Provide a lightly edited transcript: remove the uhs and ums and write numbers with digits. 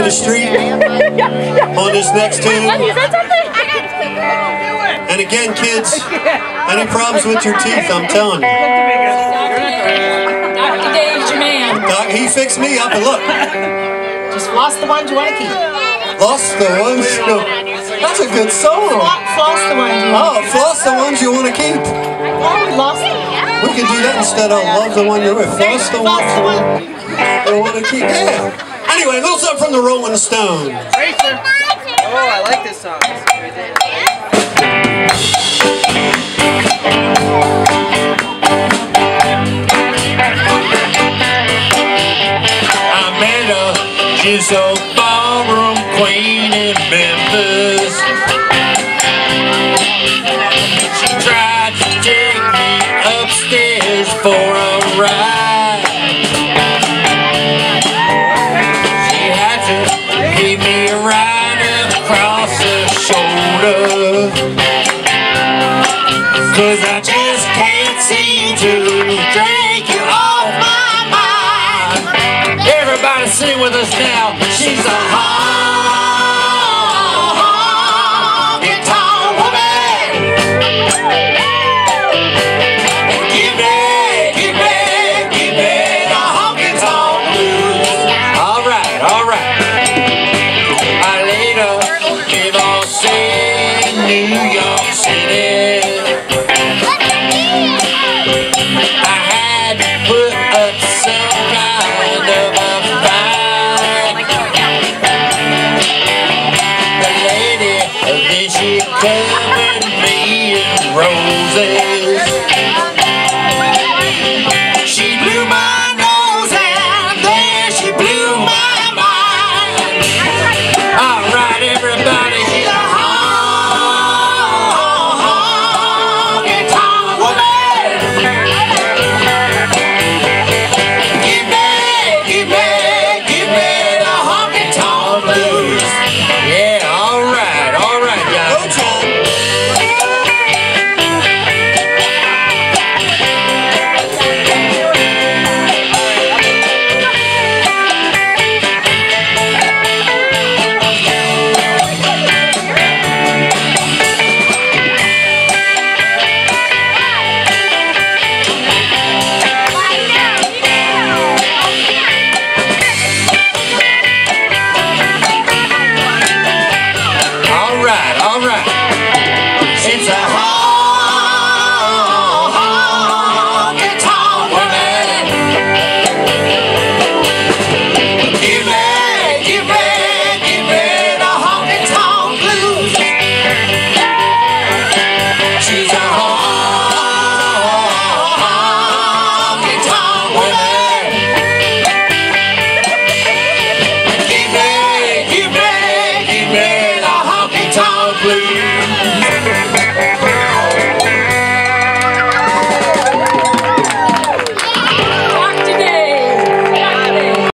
the street on this next tune. And again, kids, any problems with your teeth, I'm telling you. Dr. Dave's your man. Doc, he fixed me up, and look. Just floss the ones you want to keep. Lost the ones. That's a good song. Floss the ones you want to keep. Floss the ones you want to keep. Lost them. We could do that instead of love the one you're with. Floss the ones you want to keep. Yeah. Anyway, a little something from the Rolling Stones. Racer. Oh, I like this song. I met a just a ballroom queen in Memphis. She tried to take me upstairs for a ride. She had to give me a ride across the shoulder, 'cause I just can't seem to drink you off my mind. Everybody sing with us now. She's a honky-tonk woman. Give me the honky-tonk blues. All right. I later came on in New York City. I had to put up some kind of a fight. The lady, then she came